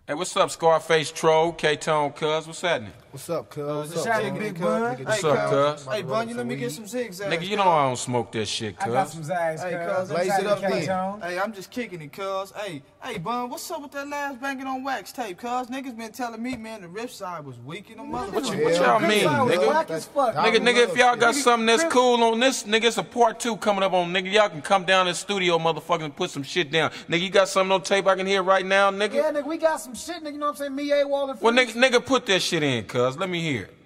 Hey, what's up, Scarface Troll, K-Tone, cuz? What's happening? What's up, cuz? What's happening, Big Bun? What's up, cuz? Hey, Bun, you let me get some zigzags. Nigga, you know I don't smoke that shit, cuz. I got some zags, Hey, cuz. cuz, blaze it up then. Hey, I'm just kicking it, cuz. Hey, Bun, what's up with that last banging on wax tape, cuz? Niggas been telling me, man, the rip side was weak in the motherfucker. What y'all mean, nigga? Whack as fuck. Nigga, if y'all got something that's cool on this, nigga, it's a part 2 coming up on, nigga. Y'all can come down to the studio, motherfucker, and put some shit down. Nigga, you got something on tape I can hear right now, nigga? Yeah, nigga, we got some shit, nigga, you know what I'm saying? Me, A-Wall, and Well, nigga, put that shit in, cuz. Let me hear it.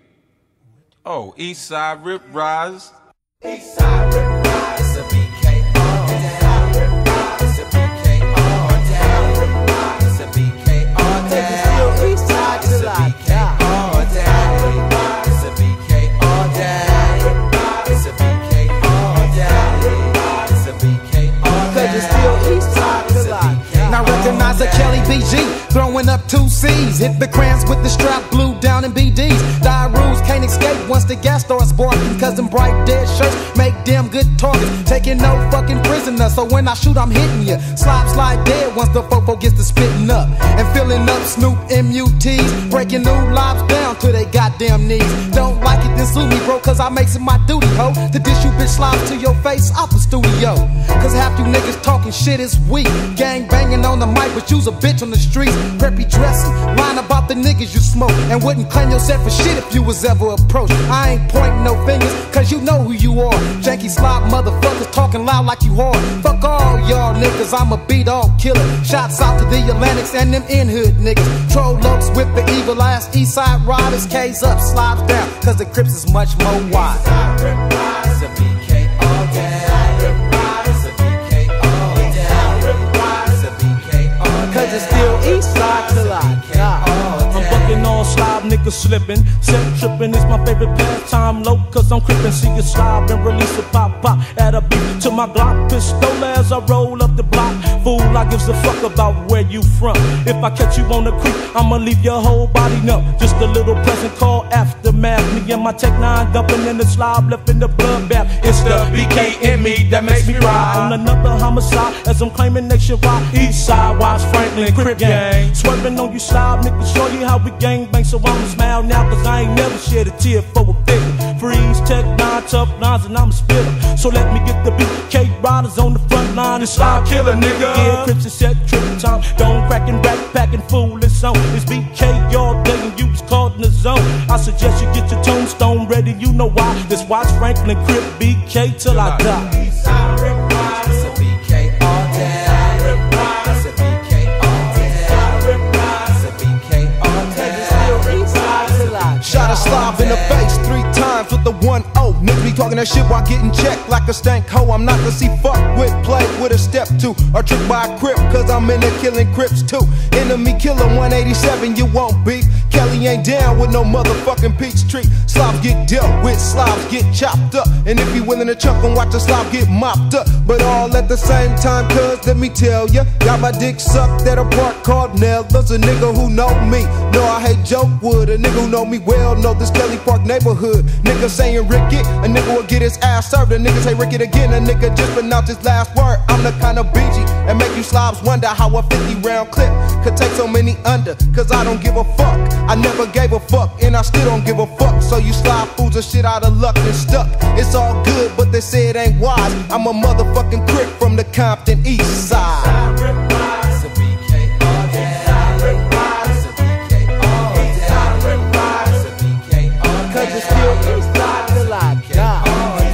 Oh, East Side Rip Rise. East side rip rise, a BK all down. Rip rise, a BK all down. Rip rise, a BK all down. East side till I die. All down. Rip rise, a BK all down. Rip rise, a BK all down. Rip rise, a BK all down. 'Cause it's still east side till I die. Now recognize a Kelly BG, throwing up 2 C's. Hit the crayons with the strap, blue down in BDs. Die rules can't escape once the gas starts barking. Cause them bright dead shirts make damn good targets. Taking no fucking prisoner, so when I shoot I'm hitting ya. Slide dead once the fofo gets to spitting up. And filling up Snoop MUTs, breaking new lives down to they goddamn knees. Don't like it, then sue me, bro, cause I makes it my duty, ho, to dish you bitch slobs to your face out the studio. Cause half you niggas talking shit is weak. Gang banging on the mic, but you's a bitch on the streets. Preppy dressing, lying about the niggas you smoke, and wouldn't claim yourself for shit if you was ever approached. I ain't pointing no fingers, cause you know who you are. Janky slob motherfuckers talking loud like you hard. Fuck all y'all niggas, I'm a beat-all killer. Shots out to the Atlantics and them in-hood niggas. Troll looks with the evil ass east side riders. K's up, slobs down, cause the Crips is much more wide. Rip rise, a BK all down. Rip rise, a BK all down. Rip rise, a BK all down. 'Cause it's still east side till I die. I'm fucking on slob, niggas slipping. Set tripping is my favorite pastime. Low, cause I'm crippin'. See you slob and release a pop. Add a beat to my Glock pistol as I roll up the block. Fool, I gives a fuck about where you from. If I catch you on the creek, I'ma leave your whole body numb. Just a little present called aftermath. Me and my Tech 9 dumping in the slob, left in the bloodbath. It's the BK in me that makes me ride. On another homicide, as I'm claiming nationwide. East side, watch Franklin, Crip gang. Swerving on you slob, niggas, show you how we gang bang. So I'ma smile now, cause I ain't never shed a tear for a victim. Freeze, Tech 9, tough lines, and I'm a spitter. So let me get the BK riders on the front line. It's slob killer, nigga. Yeah, Crips is set, tripping time. Don't cracking, backpacking, fool, it's on. It's BK all day and you was caught in the zone. I suggest you get your tombstone ready, you know why. Just watch Franklin, Crip, BK till I die. East side rip rise, a BK all down. Rip rise, a BK all down. Rip rise, a BK all down. East side till I die. Shot a slob in the face 3 times with the 1-0. Niggas be talking that shit while getting checked like a stank hoe. I'm not gonna see fuck with, play with a step 2, or tricked by a Crip, cause I'm in there killing Crips too. Enemy killer 187, you won't beef. Kelly ain't down with no motherfucking peach tree. Slobs get dealt with, slobs get chopped up. And if you willing to chunk and watch a slob get mopped up. But all at the same time, cuz let me tell ya, got my dick sucked at a park called Nelda's. A nigga who know me, know I hate Jokewood. A nigga who know me well, know this Kelly Park neighborhood. Nigga saying Ricky, a nigga will get his ass served. A nigga say Ricky again, a nigga just pronounce his last word. I'm the kind of BG and make you slobs wonder how a 50-round clip could take so many under. Cause I don't give a fuck, I never gave a fuck, and I still don't give a fuck. So you slob fools are shit out of luck and stuck. It's all good, but they say it ain't wise. I'm a motherfucking Crip from the Compton East Side. Rip rise, a BK all down. Rip rise, a BK all down. Rip rise, a BK all down. 'Cause it's still east side till I die.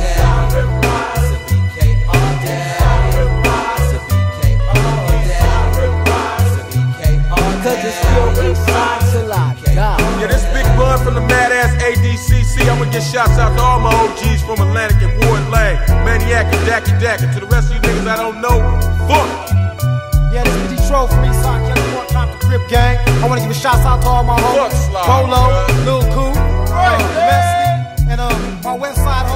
Rip rise, a BK all down. Rip rise, a BK all down. Rip rise, a BK all down. 'Cause it's still east side till I die. Yeah, this Big Bud from the Mad Ass ADCC. I'ma get shouts out to all my OGs from Atlantic and Ward Lane. Maniac and Dacky Dack. And to the rest of you niggas I don't know, fuck. Yeah, this is the Troll from East Side, Kelly Park, Compton, Crip gang. I wanna give a shout out to all my homies. Fuck Slob, Polo, man. Lil Cool, Messi, and my West Side